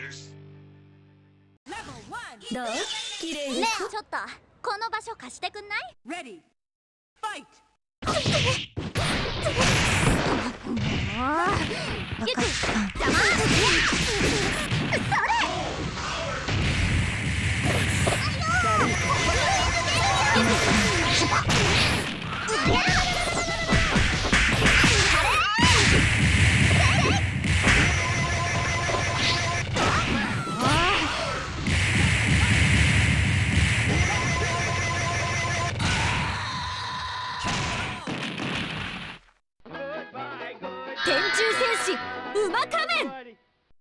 どう？綺麗です。 ねえ、ちょっとこの場所貸してくんない？ユキ、邪魔！それ！天中戦士馬仮面。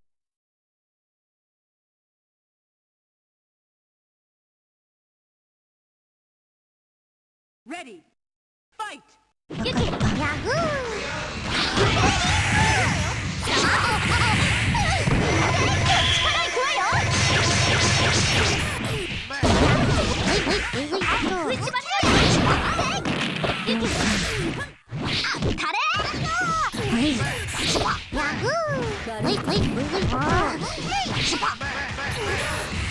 ユキ、ヤフー。力いくわよ。ユキ、タレ。ヤフー。